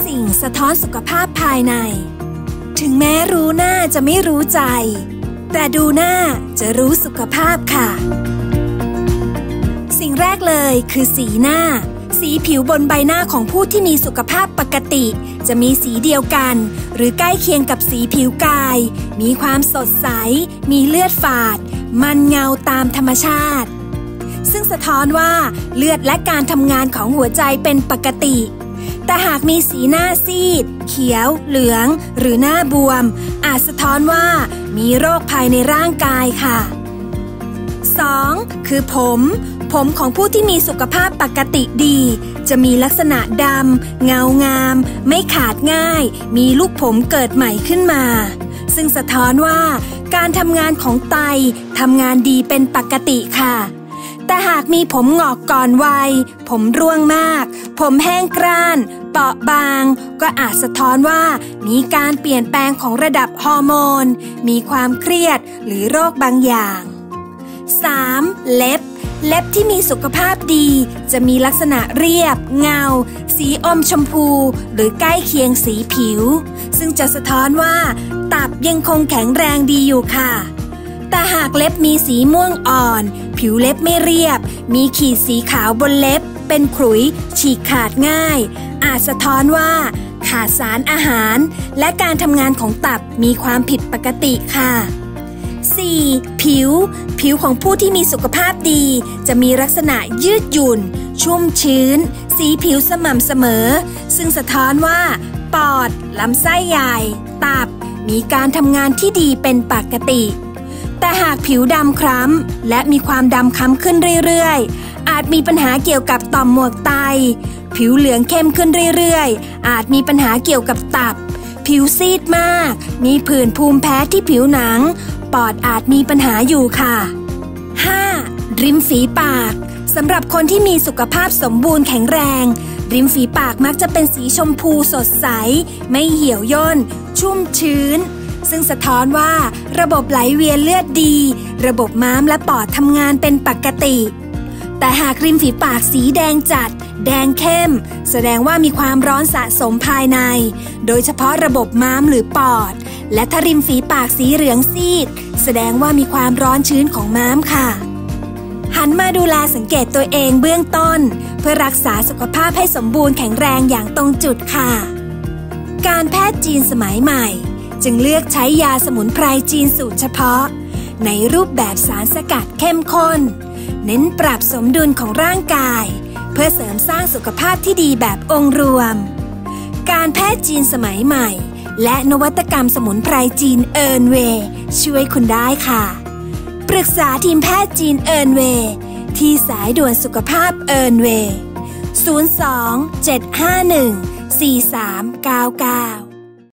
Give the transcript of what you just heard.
สิ่งสะท้อนสุขภาพภายในถึงแม้รู้หน้าจะไม่รู้ใจแต่ดูหน้าจะรู้สุขภาพค่ะสิ่งแรกเลยคือสีหน้าสีผิวบนใบหน้าของผู้ที่มีสุขภาพปกติจะมีสีเดียวกันหรือใกล้เคียงกับสีผิวกายมีความสดใสมีเลือดฝาดมันเงาตามธรรมชาติซึ่งสะท้อนว่าเลือดและการทำงานของหัวใจเป็นปกติแต่หากมีสีหน้าซีดเขียวเหลืองหรือหน้าบวมอาจสะท้อนว่ามีโรคภายในร่างกายค่ะ 2. คือผมของผู้ที่มีสุขภาพปกติดีจะมีลักษณะดำเงางามไม่ขาดง่ายมีลูกผมเกิดใหม่ขึ้นมาซึ่งสะท้อนว่าการทำงานของไตทำงานดีเป็นปกติค่ะแต่หากมีผมงอกก่อนวัยผมร่วงมากผมแห้งกร้านเปราะบางก็อาจสะท้อนว่ามีการเปลี่ยนแปลงของระดับฮอร์โมนมีความเครียดหรือโรคบางอย่าง 3. เล็บที่มีสุขภาพดีจะมีลักษณะเรียบเงาสีอมชมพูหรือใกล้เคียงสีผิวซึ่งจะสะท้อนว่าตับยังคงแข็งแรงดีอยู่ค่ะแต่หากเล็บมีสีม่วงอ่อนผิวเล็บไม่เรียบมีขีดสีขาวบนเล็บเป็นขรุยฉีกขาดง่ายอาจสะท้อนว่าขาดสารอาหารและการทำงานของตับมีความผิดปกติค่ะ 4. ผิวของผู้ที่มีสุขภาพดีจะมีลักษณะยืดหยุ่นชุ่มชื้นสีผิวสม่ำเสมอซึ่งสะท้อนว่าปอดลำไส้ใหญ่ตับมีการทำงานที่ดีเป็นปกติแต่หากผิวดำคล้ำและมีความดำคล้ำขึ้นเรื่อยๆอาจมีปัญหาเกี่ยวกับต่อมหมวกไตผิวเหลืองเข้มขึ้นเรื่อยๆอาจมีปัญหาเกี่ยวกับตับผิวซีดมากมีผื่นภูมิแพ้ที่ผิวหนังปอดอาจมีปัญหาอยู่ค่ะ 5. ริมฝีปากสำหรับคนที่มีสุขภาพสมบูรณ์แข็งแรงริมฝีปากมักจะเป็นสีชมพูสดใสไม่เหี่ยวย่นชุ่มชื้นซึ่งสะท้อนว่าระบบไหลเวียนเลือดดีระบบม้ามและปอดทำงานเป็นปกติแต่หากริมฝีปากสีแดงจัดแดงเข้มแสดงว่ามีความร้อนสะสมภายในโดยเฉพาะระบบม้ามหรือปอดและถ้าริมฝีปากสีเหลืองซีดแสดงว่ามีความร้อนชื้นของม้ามค่ะหันมาดูแลสังเกตตัวเองเบื้องต้นเพื่อรักษาสุขภาพให้สมบูรณ์แข็งแรงอย่างตรงจุดค่ะการแพทย์จีนสมัยใหม่จึงเลือกใช้ยาสมุนไพรจีนสูตรเฉพาะในรูปแบบสารสกัดเข้มข้นเน้นปรับสมดุลของร่างกายเพื่อเสริมสร้างสุขภาพที่ดีแบบองค์รวมการแพทย์จีนสมัยใหม่และนวัตกรรมสมุนไพรจีนเอิร์นเวย์ช่วยคุณได้ค่ะปรึกษาทีมแพทย์จีนเอิร์นเวย์ที่สายด่วนสุขภาพเอิร์นเวย์ 02 751 4399